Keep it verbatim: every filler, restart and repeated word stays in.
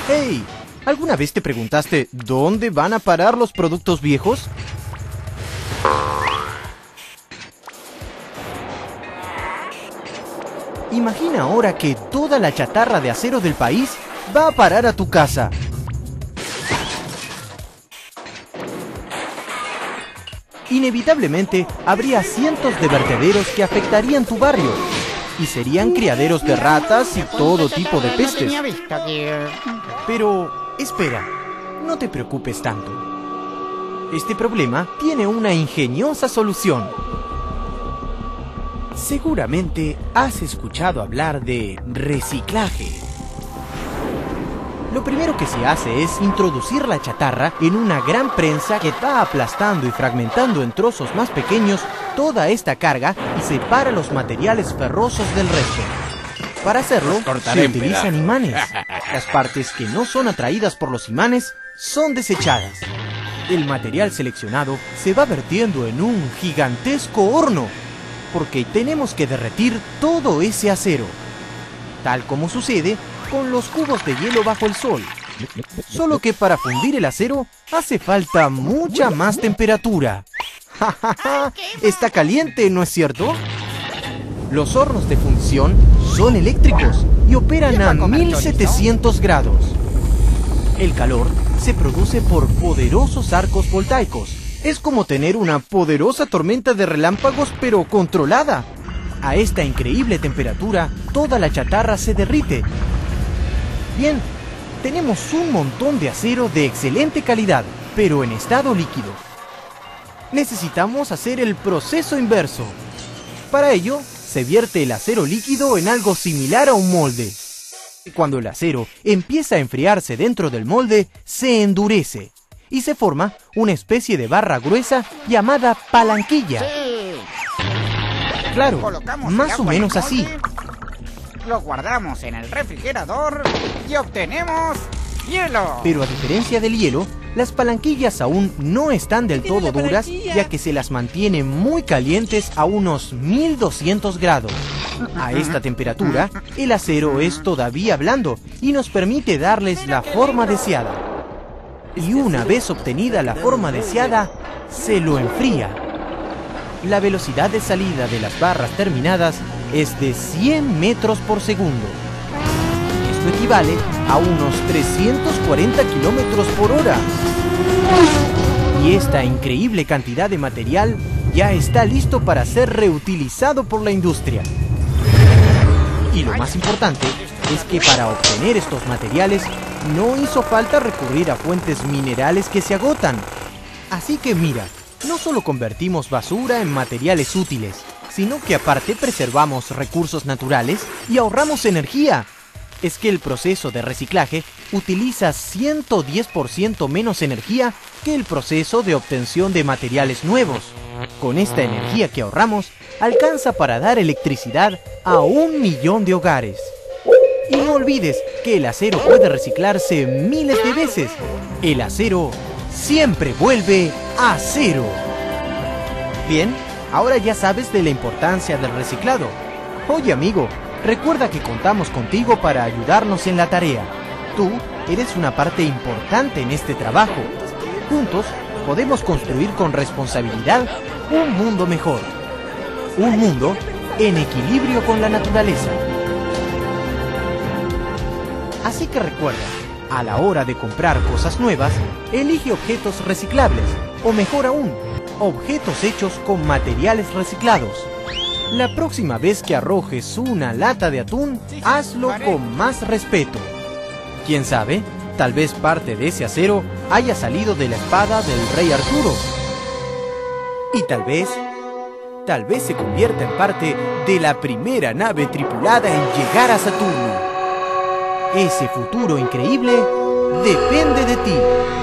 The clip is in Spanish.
Hey, ¿alguna vez te preguntaste dónde van a parar los productos viejos? Imagina ahora que toda la chatarra de acero del país va a parar a tu casa. Inevitablemente, habría cientos de vertederos que afectarían tu barrio. Y serían criaderos de ratas y todo tipo de pestes. Pero, espera, no te preocupes tanto. Este problema tiene una ingeniosa solución. Seguramente has escuchado hablar de reciclaje. Lo primero que se hace es introducir la chatarra en una gran prensa que va aplastando y fragmentando en trozos más pequeños toda esta carga y separa los materiales ferrosos del resto. Para hacerlo, se utilizan imanes. Las partes que no son atraídas por los imanes son desechadas. El material seleccionado se va vertiendo en un gigantesco horno, porque tenemos que derretir todo ese acero, tal como sucede con los cubos de hielo bajo el sol. Solo que para fundir el acero hace falta mucha más temperatura. ¡Ja, ja, ja! Está caliente, ¿no es cierto? Los hornos de fundición son eléctricos y operan a mil setecientos grados. El calor se produce por poderosos arcos voltaicos. Es como tener una poderosa tormenta de relámpagos, pero controlada. A esta increíble temperatura, toda la chatarra se derrite. Bien, tenemos un montón de acero de excelente calidad, pero en estado líquido. Necesitamos hacer el proceso inverso. Para ello, se vierte el acero líquido en algo similar a un molde. Cuando el acero empieza a enfriarse dentro del molde, se endurece y se forma una especie de barra gruesa llamada palanquilla. Claro, más o menos así. Lo guardamos en el refrigerador y obtenemos hielo. Pero a diferencia del hielo, las palanquillas aún no están del todo duras, ya que se las mantiene muy calientes a unos mil doscientos grados. A esta temperatura, el acero es todavía blando y nos permite darles la forma deseada. Y una vez obtenida la forma deseada, se lo enfría. La velocidad de salida de las barras terminadas es de cien metros por segundo. Esto equivale a unos trescientos cuarenta kilómetros por hora. Y esta increíble cantidad de material ya está listo para ser reutilizado por la industria. Y lo más importante es que para obtener estos materiales no hizo falta recurrir a fuentes minerales que se agotan. Así que mira, no solo convertimos basura en materiales útiles, sino que aparte preservamos recursos naturales y ahorramos energía. Es que el proceso de reciclaje utiliza ciento diez por ciento menos energía que el proceso de obtención de materiales nuevos. Con esta energía que ahorramos, alcanza para dar electricidad a un millón de hogares. Y no olvides que el acero puede reciclarse miles de veces. El acero siempre vuelve a cero. Bien, ahora ya sabes de la importancia del reciclado. Oye amigo, recuerda que contamos contigo para ayudarnos en la tarea. Tú eres una parte importante en este trabajo. Juntos podemos construir con responsabilidad un mundo mejor. Un mundo en equilibrio con la naturaleza. Así que recuerda, a la hora de comprar cosas nuevas, elige objetos reciclables, o mejor aún, objetos hechos con materiales reciclados. La próxima vez que arrojes una lata de atún, hazlo con más respeto. ¿Quién sabe? Tal vez parte de ese acero haya salido de la espada del rey Arturo. Y tal vez, tal vez se convierta en parte de la primera nave tripulada en llegar a Saturno. Ese futuro increíble depende de ti.